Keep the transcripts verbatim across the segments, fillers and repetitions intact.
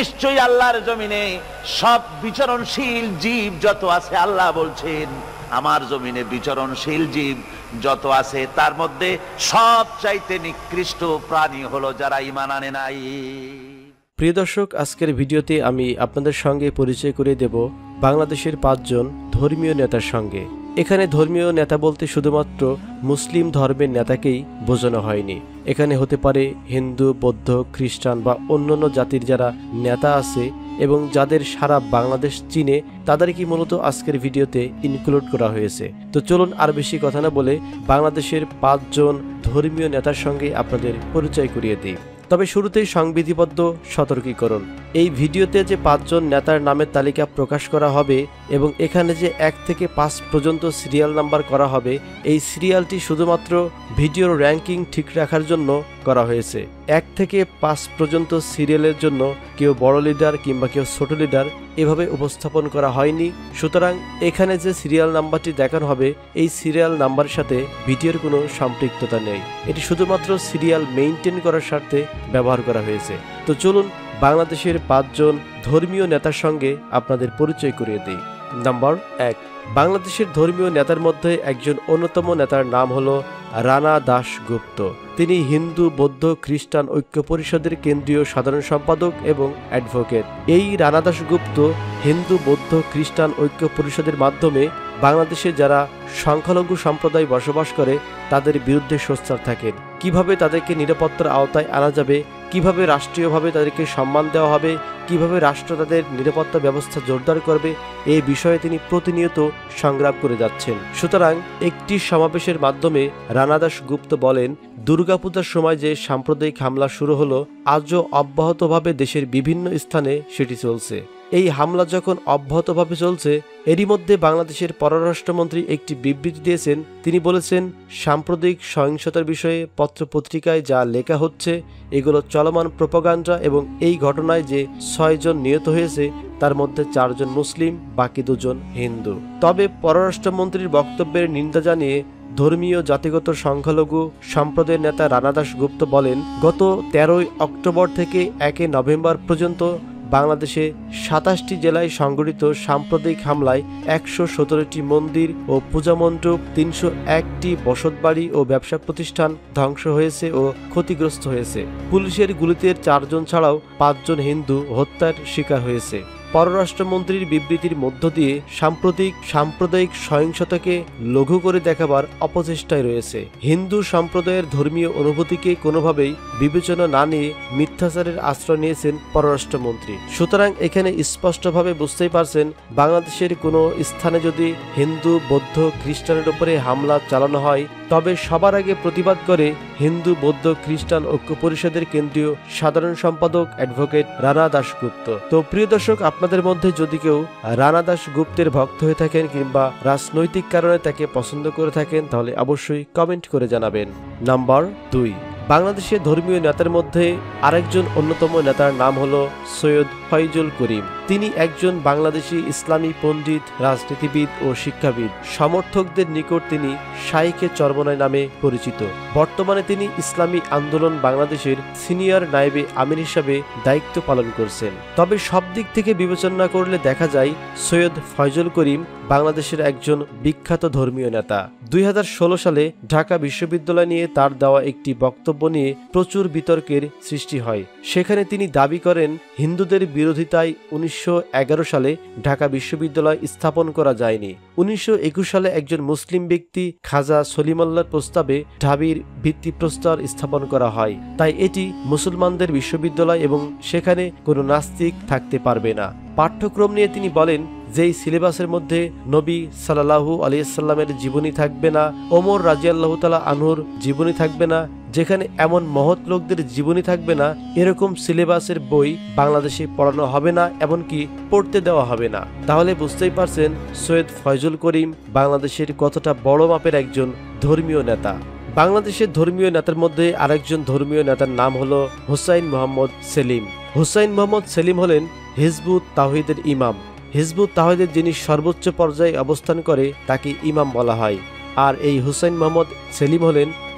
নিশ্চয়ই আল্লাহর জমিনে সব বিচরণশীল জীব যত আছে, আল্লাহ বলছেন আমার জমিনে বিচরণশীল জীব যত আছে তার মধ্যে সবচাইতে নিকৃষ্ট প্রাণী হলো যারা ঈমান আনে নাই। প্রিয় দর্শক, আজকের ভিডিওতে আমি আপনাদের সঙ্গে পরিচয় করিয়ে দেব বাংলাদেশের পাঁচজন ধর্মীয় নেতার সঙ্গে। এখানে ধর্মীয় নেতা বলতে শুধুমাত্র মুসলিম ধর্মের নেতাকেই বোঝানো হয়নি। এখানে হতে পারে হিন্দু, বৌদ্ধ, খ্রিস্টান বা অন্যান্য জাতির যারা নেতা আছে এবং যাদের সারা বাংলাদেশ চিনে, তাদেরকে মূলত আজকের ভিডিওতে ইনক্লুড করা হয়েছে। তো চলুন আর বেশি কথা না বলে বাংলাদেশের পাঁচজন ধর্মীয় নেতার সঙ্গে আপনাদের পরিচয় করিয়ে দিই। তবে শুরুতেই সংবিধিবদ্ধ সতর্কীকরণ। এই ভিডিওতে যে পাঁচজন নেতার নামের তালিকা প্রকাশ করা হবে এবং এখানে যে এক থেকে পাঁচ পর্যন্ত সিরিয়াল নাম্বার করা হবে, এই সিরিয়ালটি শুধুমাত্র ভিডিওর র্যাঙ্কিং ঠিক রাখার জন্য করা হয়েছে। এক থেকে পাঁচ পর্যন্ত সিরিয়ালের জন্য কেউ বড় লিডার কিংবা কেউ ছোট লিডার এভাবে উপস্থাপন করা হয়নি। সুতরাং এখানে যে সিরিয়াল নাম্বারটি দেখানো হবে, এই সিরিয়াল নাম্বারের সাথে ভিডিওর কোনো সম্পৃক্ততা নেই। এটি শুধুমাত্র সিরিয়াল মেইনটেইন করার স্বার্থে ব্যবহার করা হয়েছে। তো চলুন বাংলাদেশের পাঁচজন ধর্মীয় নেতার সঙ্গে আপনাদের পরিচয় করিয়ে দিই। নাম্বার এক, বাংলাদেশের ধর্মীয় নেতার মধ্যে একজন অন্যতম নেতার নাম হলো রানা দাশগুপ্ত। তিনি হিন্দু, বৌদ্ধ, খ্রিস্টান ঐক্য পরিষদের কেন্দ্রীয় সাধারণ সম্পাদক এবং অ্যাডভোকেট। এই রানা দাশগুপ্ত হিন্দু, বৌদ্ধ, খ্রিস্টান ঐক্য পরিষদের মাধ্যমে বাংলাদেশে যারা সংখ্যালঘু সম্প্রদায় বসবাস করে তাদের বিরুদ্ধে সোচ্চার থাকেন। কিভাবে তাদেরকে নিরাপত্তার আওতায় আনা যাবে, কিভাবে রাষ্ট্রীয়ভাবে তাদেরকে সম্মান দেওয়া হবে, কিভাবে রাষ্ট্র তাদের নিরাপত্তা ব্যবস্থা জোরদার করবে, এই বিষয়ে তিনি প্রতিনিয়ত সংগ্রাম করে যাচ্ছেন। সুতরাং একটি সমাবেশের মাধ্যমে রানা দাশগুপ্ত বলেন, দুর্গাপূজার সময় যে সাম্প্রদায়িক হামলা শুরু হলো, আজও অব্যাহতভাবে দেশের বিভিন্ন স্থানে সেটি চলছে। এই হামলা যখন অব্যাহতভাবে চলছে, এরই মধ্যে বাংলাদেশের পররাষ্ট্রমন্ত্রী একটি বিবৃতি দিয়েছেন। তিনি বলেছেন, সাম্প্রদায়িক সহিংসতার বিষয়ে পত্রপত্রিকায় যা লেখা হচ্ছে এগুলো চলমান প্রোপাগান্ডা এবং এই ঘটনায় যে ছয়জন নিহত হয়েছে তার মধ্যে চারজন মুসলিম, বাকি দুজন হিন্দু। তবে পররাষ্ট্রমন্ত্রীর বক্তব্যের নিন্দা জানিয়ে ধর্মীয় জাতিগত সংখ্যালঘু সম্প্রদায়ের নেতা রানা দাশগুপ্ত বলেন, গত তেরোই অক্টোবর থেকে একে নভেম্বর পর্যন্ত বাংলাদেশে সাতাশটি জেলায় সংঘটিত সাম্প্রদায়িক হামলায় একশো সতেরোটি মন্দির ও পূজামণ্ডপ, তিনশো একটি বসতবাড়ি ও ব্যবসা প্রতিষ্ঠান ধ্বংস হয়েছে ও ক্ষতিগ্রস্ত হয়েছে। পুলিশের গুলিতে চারজন ছাড়াও পাঁচজন হিন্দু হত্যার শিকার হয়েছে। পররাষ্ট্রমন্ত্রীর বিবৃতির মধ্য দিয়ে সাম্প্রতিক সাম্প্রদায়িক সহিংসতাকে লঘু করে দেখাবার অপচেষ্টায় রয়েছে। হিন্দু সম্প্রদায়ের ধর্মীয় অনুভূতিকে কোনোভাবেই বিবেচনা না নিয়ে মিথ্যাচারের আশ্রয় নিয়েছেন পররাষ্ট্রমন্ত্রী। সুতরাং এখানে স্পষ্টভাবে বুঝতেই পারছেন, বাংলাদেশের কোনো স্থানে যদি হিন্দু, বৌদ্ধ, খ্রিস্টানের উপরে হামলা চালানো হয় তবে সবার আগে প্রতিবাদ করে হিন্দু, বৌদ্ধ, খ্রিস্টান ঐক্য পরিষদের কেন্দ্রীয় সাধারণ সম্পাদক অ্যাডভোকেট রানা দাশগুপ্ত। তো প্রিয় দর্শক, আপনাদের মধ্যে যদি কেউ রানা দাশগুপ্তের ভক্ত হয়ে থাকেন কিংবা রাজনৈতিক কারণে তাকে পছন্দ করে থাকেন তাহলে অবশ্যই কমেন্ট করে জানাবেন। নাম্বার দুই, বাংলাদেশের ধর্মীয় নেতার মধ্যে আরেকজন অন্যতম নেতার নাম হলো সৈয়দ ফয়জুল করিম। তিনি একজন বাংলাদেশি ইসলামী পণ্ডিত, রাজনীতিবিদ ও শিক্ষাবিদ। সমর্থকদের নিকট তিনি শাইখে চরমনাই নামে পরিচিত। বর্তমানে তিনি ইসলামী আন্দোলন বাংলাদেশের সিনিয়র নায়েবে আমির হিসাবে দায়িত্ব পালন করছেন। তবে সব দিক থেকে বিবেচনা করলে দেখা যায় সৈয়দ ফয়জুল করিম বাংলাদেশের একজন বিখ্যাত ধর্মীয় নেতা। দুই হাজার ষোলো সালে ঢাকা বিশ্ববিদ্যালয় নিয়ে তার দেওয়া একটি বক্তব্য নিয়ে প্রচুর বিতর্কের সৃষ্টি হয়। সেখানে তিনি দাবি করেন, হিন্দুদের বিরোধিতায় উনিশশো এগারো সালে ঢাকা বিশ্ববিদ্যালয় স্থাপন করা যায়নি। উনিশশো একুশ সালে একজন মুসলিম ব্যক্তি খাজা সলিমুল্লাহর প্রস্তাবে ঢাবির ভিত্তিপ্রস্তর স্থাপন করা হয়। তাই এটি মুসলমানদের বিশ্ববিদ্যালয় এবং সেখানে কোনো নাস্তিক থাকতে পারবে না। পাঠ্যক্রম নিয়ে তিনি বলেন, যেই সিলেবাসের মধ্যে নবী সাল্লাল্লাহু আলাইহি সাল্লামের জীবনী থাকবে না, ওমর রাদিয়াল্লাহু তাআলা আনহুর জীবনী থাকবে না, যেখানে এমন মহৎ লোকদের জীবনী থাকবে না, এরকম সিলেবাসের বই বাংলাদেশে পড়ানো হবে না, এমনকি পড়তে দেওয়া হবে না। তাহলে বুঝতেই পারছেন সৈয়দ ফয়জুল করিম বাংলাদেশের কতটা বড় মাপের একজন ধর্মীয় নেতা। বাংলাদেশের ধর্মীয় নেতার মধ্যে আরেকজন ধর্মীয় নেতার নাম হলো হুসাইন মোহাম্মদ সেলিম। হুসাইন মোহাম্মদ সেলিম হলেন হিজবুত তাওহীদের ইমাম। হিজবুত তাওহীদের যিনি সর্বোচ্চ পর্যায়ে অবস্থান করে তাকে ইমাম বলা হয়। আর এই হুসাইন মোহাম্মদ সেলিম হলেন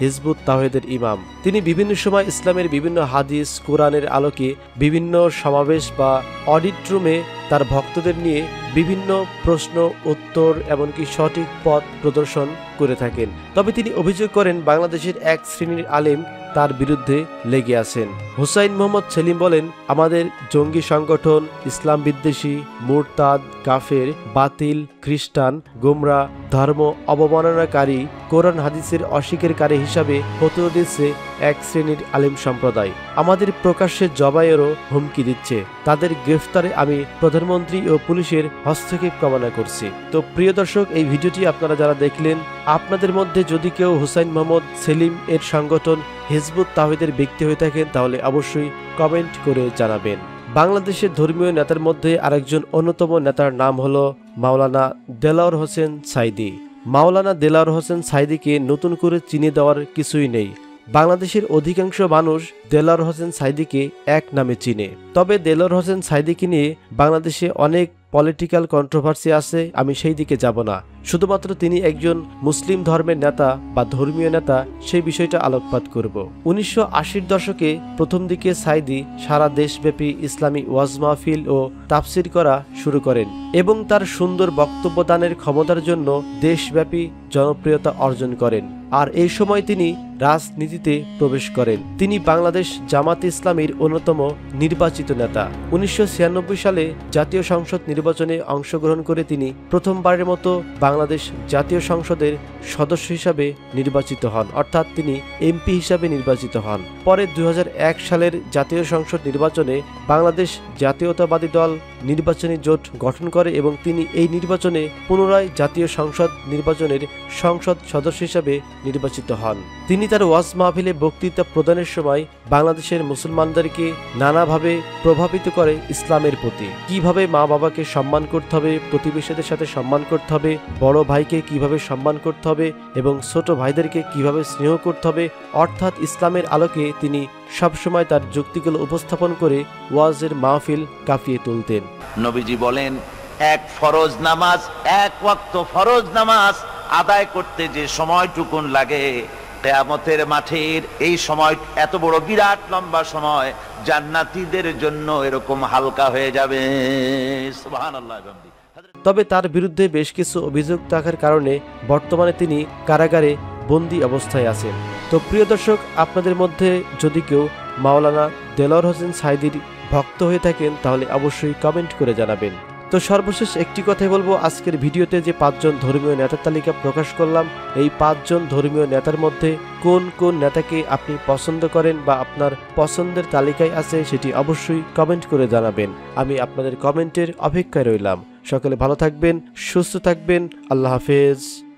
হিজবুত তাওহীদের ইমাম। তিনি বিভিন্ন সময় ইসলামের বিভিন্ন হাদিস কোরআনের আলোকে বিভিন্ন সমাবেশ বা অডিট রুমে তার ভক্তদের নিয়ে বিভিন্ন প্রশ্ন উত্তর এমনকি সঠিক পথ প্রদর্শন করে থাকেন। তবে তিনি অভিযোগ করেন বাংলাদেশের এক শ্রেণীর আলেম তার বিরুদ্ধে লেগে আছেন। হুসাইন মোহাম্মদ সেলিম বলেন, আমাদের জঙ্গি সংগঠন ইসলাম বিদ্বেষী, মুরতাদ, কাফের, বাতিল, খ্রিস্টান, গোমরা, ধর্ম অবমাননাকারী, কোরআন হাদিসের অস্বীকারী হিসাবে ফতোয়া দিচ্ছে এক শ্রেণীর আলেম সম্প্রদায়। আমাদের প্রকাশ্যে জবাইয়েরও হুমকি দিচ্ছে। তাদের গ্রেফতারে আমি প্রধানমন্ত্রী ও পুলিশের হস্তক্ষেপ কামনা করছি। তো প্রিয় দর্শক, এই ভিডিওটি আপনারা যারা দেখলেন, আপনাদের মধ্যে যদি কেউ হুসাইন মোহাম্মদ সেলিম এর সংগঠন হিজবুত তাওহীদের ব্যক্তি হয়ে থাকেন তাহলে অবশ্যই কমেন্ট করে জানাবেন। বাংলাদেশের ধর্মীয় নেতার মধ্যে আরেকজন অন্যতম নেতার নাম হলো মাওলানা দেলাওয়ার হোসেন সাঈদী। মাওলানা দেলাওয়ার হোসেন সাঈদীকে নতুন করে চিনে দেওয়ার কিছুই নেই। বাংলাদেশের অধিকাংশ মানুষ দেলাওয়ার হোসেন সাঈদীকে এক নামে চিনে। তবে দেলাওয়ার হোসেন সাঈদীকে নিয়ে বাংলাদেশে অনেক পলিটিক্যাল কন্ট্রোভার্সি আছে, আমি সেই দিকে যাব না। শুধুমাত্র তিনি একজন মুসলিম ধর্মের নেতা বা ধর্মীয় নেতা, সেই বিষয়টা আলোকপাত করব। উনিশশো আশির দশকে প্রথম দিকে সাঈদী সারা দেশব্যাপী ইসলামী ওয়াজ মাহফিল ও তাফসির করা শুরু করেন এবং তার সুন্দর বক্তব্য দানের ক্ষমতার জন্য দেশব্যাপী জনপ্রিয়তা অর্জন করেন। আর এই সময় তিনি রাজনীতিতে প্রবেশ করেন। তিনি বাংলাদেশ জামাতে ইসলামীর অন্যতম নির্বাচিত নেতা। উনিশশো ছিয়ানব্বই সালে জাতীয় সংসদ নির্বাচনে অংশগ্রহণ করে তিনি প্রথমবারের মতো বাংলাদেশ জাতীয় সংসদের সদস্য হিসাবে নির্বাচিত হন, অর্থাৎ তিনি এমপি হিসাবে নির্বাচিত হন। পরে দুই হাজার এক সালের জাতীয় সংসদ নির্বাচনে বাংলাদেশ জাতীয়তাবাদী দল নির্বাচনী জোট গঠন করে এবং তিনি এই নির্বাচনে পুনরায় জাতীয় সংসদ নির্বাচনের সংসদ সদস্য হিসাবে নির্বাচিত হন। তিনি তার ওয়াজ মাহফিলে বক্তৃতা প্রদানের সময় বাংলাদেশের মুসলমানদেরকে নানাভাবে প্রভাবিত করে ইসলামের প্রতি। কিভাবে মা বাবাকে সম্মান করতে হবে, প্রতিবেশীদের সাথে সম্মান করতে হবে, বড় ভাইকে কিভাবে সম্মান করতে হবে এবং ছোট ভাইদেরকে কিভাবে স্নেহ করতে হবে, অর্থাৎ ইসলামের আলোকে তিনি সবসময় তার যুক্তিগুলো উপস্থাপন করে ওয়াজের মাহফিল কাঁপিয়ে তুলতেন। নবীজি বলেন, এক ফরজ নামাজ, এক ওয়াক্ত ফরজ নামাজ আদায় করতে যে সময়টুকুন লাগে, কিয়ামতের মাঠের এই সময় এত বড় বিরাট লম্বা সময় জান্নাতীদের জন্য এরকম হালকা হয়ে যাবে। সুবহানাল্লাহ। তবে তার বিরুদ্ধে বেশ কিছু অভিযোগ থাকার কারণে বর্তমানে তিনি কারাগারে বন্দী অবস্থায় আছেন। তো প্রিয় দর্শক, আপনাদের মধ্যে যদি কেউ মাওলানা দেলাওয়ার হোসেন সাঈদীর ভক্ত হয়ে থাকেন তাহলে অবশ্যই কমেন্ট করে জানাবেন। তো সর্বশেষ একটি কথাই বলবো, আজকের ভিডিওতে যে পাঁচজন ধর্মীয় নেতার তালিকা প্রকাশ করলাম, এই পাঁচজন ধর্মীয় নেতার মধ্যে কোন কোন নেতাকে আপনি পছন্দ করেন বা আপনার পছন্দের তালিকায় আছে সেটি অবশ্যই কমেন্ট করে জানাবেন। আমি আপনাদের কমেন্টের অপেক্ষায় রইলাম। সকলে ভালো থাকবেন, সুস্থ থাকবেন। আল্লাহ হাফেজ।